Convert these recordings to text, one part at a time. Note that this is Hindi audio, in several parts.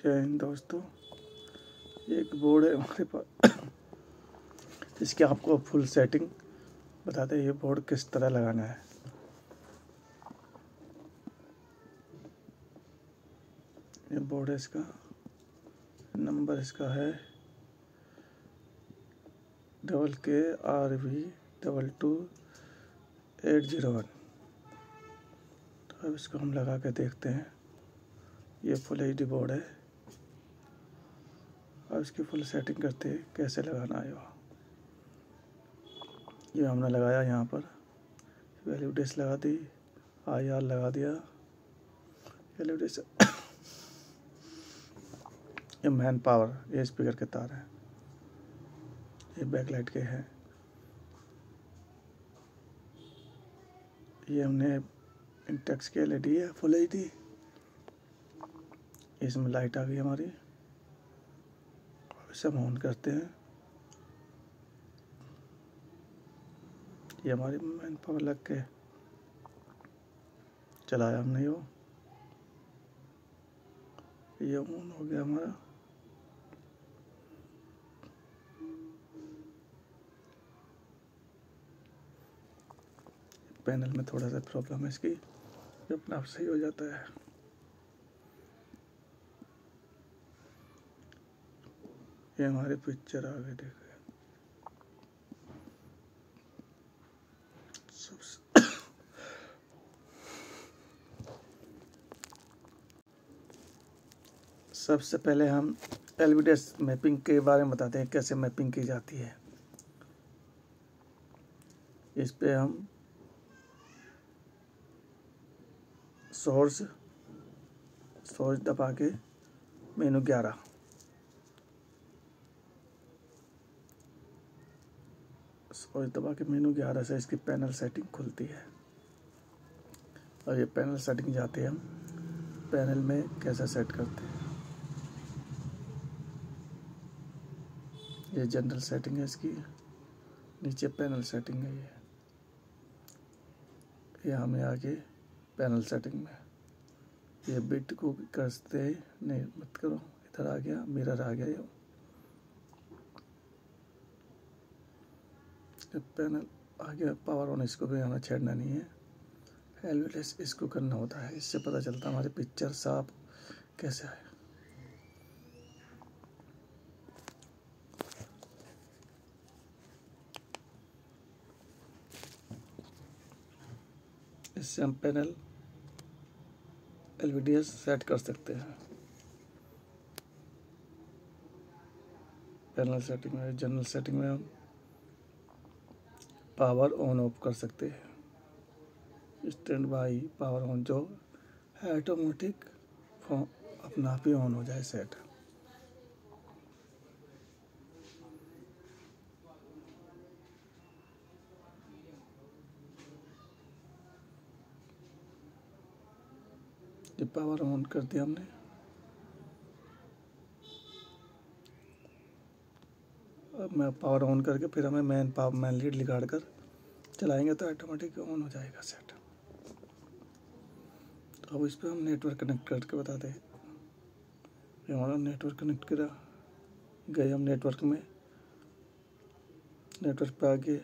जय हिंद दोस्तों। ये एक बोर्ड है हमारे पास इसकी आपको फुल सेटिंग बताते हैं ये बोर्ड किस तरह लगाना है। ये बोर्ड है, इसका नंबर इसका है KRV22801। तो अब इसको हम लगा के देखते हैं। ये फुल HD बोर्ड है। अब इसकी फुल सेटिंग करते हैं कैसे लगाना है। ये हमने लगाया, यहाँ पर वैल्यू डिस लगा दी, IR लगा दिया, वैल्यू डिस ये मैन पावर, ये स्पीकर के तार हैं, ये बैकलाइट के हैं। ये हमने इंटेक्स की LED है फुल HD। इसमें लाइट आ गई हमारी। इसे हम ऑन करते हैं। ये हमारी मैन पावर लग के चलाया हमने। ये ऑन हो गया हमारा। पैनल में थोड़ा सा प्रॉब्लम है इसकी, ये अपने आप सही हो जाता है। ये हमारी पिक्चर आ गई, देखो। सबसे पहले हम LVDS मैपिंग के बारे में बताते हैं, कैसे मैपिंग की जाती है। इस पे हम सोर्स दबा के मेनू 11 से इसकी पैनल सेटिंग खुलती है। और ये पैनल सेटिंग जाते हैं हम पैनल में कैसे सेट करते हैं। ये जनरल सेटिंग है इसकी, नीचे पैनल सेटिंग है। ये हमें आगे पैनल सेटिंग में ये बिट को करते नहीं, मत करो। इधर आ गया, मिरर आ गया। ये पैनल आ गया, पावर ऑन। इसको भी हमें छेड़ना नहीं है। LVDS इसको करना होता है। इससे पता चलता है हमारी पिक्चर साफ कैसे आए। इससे हम पैनल LVDS सेट कर सकते हैं। पैनल सेटिंग में, जनरल सेटिंग में हम पावर ऑन ऑफ कर सकते हैं। स्टैंड बाई पावर ऑन, जो है ऑटोमेटिक अपना आप ही ऑन हो जाए सेट। ये पावर ऑन कर दिया हमने। अब मैं पावर ऑन करके फिर हमें मैन लीड लिगाड़ कर चलाएंगे तो ऑटोमेटिक ऑन हो जाएगा सेट। तो अब इस पर हम नेटवर्क कनेक्ट करके बताते हैं। ये हमारा नेटवर्क कनेक्ट करा गए हम नेटवर्क में। नेटवर्क पे आगे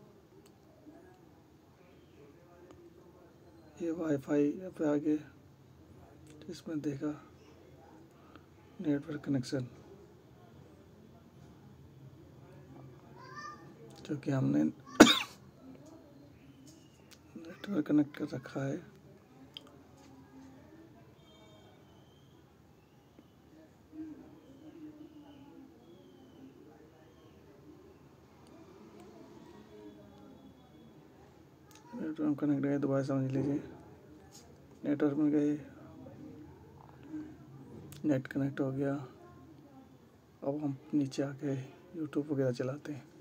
ये वाईफाई पे आगे इसमें देखा नेटवर्क कनेक्शन, जो कि हमने नेटवर्क कनेक्ट कर रखा है। नेटवर्क कनेक्ट गए, दोबारा समझ लीजिए। नेटवर्क में गए, नेट कनेक्ट हो गया। अब हम नीचे आके यूट्यूब वगैरह चलाते हैं।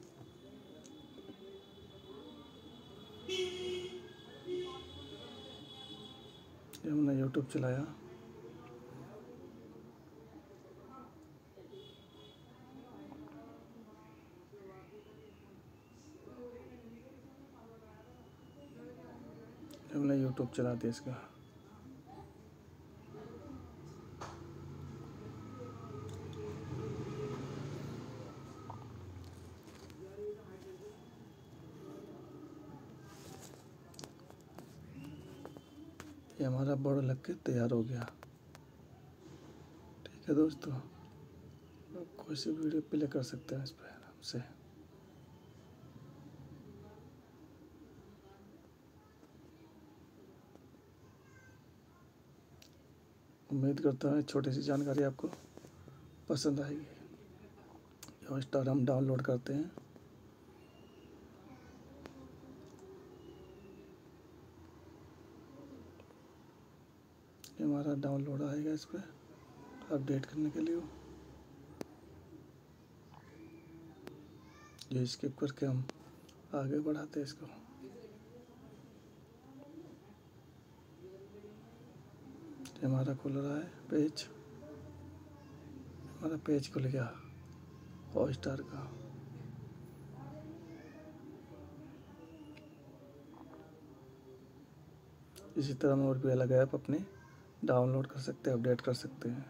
जब हमने यूट्यूब चलाया, हमने यूट्यूब चला दिया इसका। ये हमारा बोर्ड लग के तैयार हो गया। ठीक है दोस्तों, आप कोई सी वीडियो प्ले कर सकते हैं इस पर आराम से। उम्मीद करता हूँ छोटी सी जानकारी आपको पसंद आएगी। हॉटस्टार हम डाउनलोड करते हैं। ये हमारा डाउनलोड आएगा इस पर अपडेट करने के लिए। ये स्किप करके हम आगे बढ़ाते हैं इसको। ये हमारा खुल रहा है पेज, हमारा पेज खुल गया हॉटस्टार का। इसी तरह हम और भी अलग ऐप अपने डाउनलोड कर सकते हैं, अपडेट कर सकते हैं।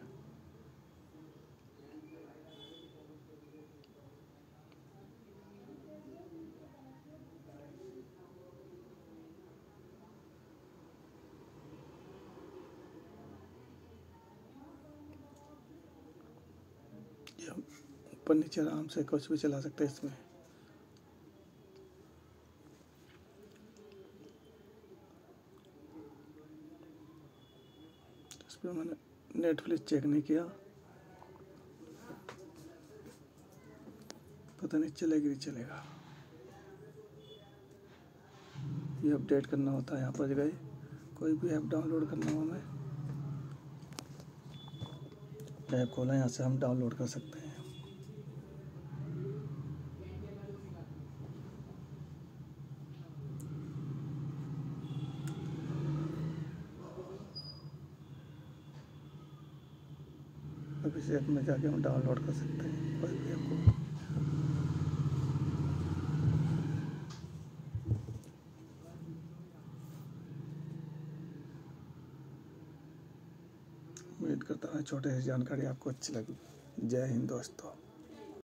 ये हम ऊपर नीचे आराम से कुछ भी चला सकते हैं इसमें। इस पर मैंने नेटफ्लिक्स चेक नहीं किया, पता नहीं चलेगा नहीं चलेगा। ये अपडेट करना होता है। यहाँ पर गए कोई भी ऐप डाउनलोड करना हो, हमें ऐप खोला, यहाँ से हम डाउनलोड कर सकते हैं। अब इस ऐप में जाके हम डाउनलोड कर सकते हैं कोई भी ऐप को। उम्मीद करता हूँ छोटे सी जानकारी आपको अच्छी लगी। जय हिंद दोस्तों।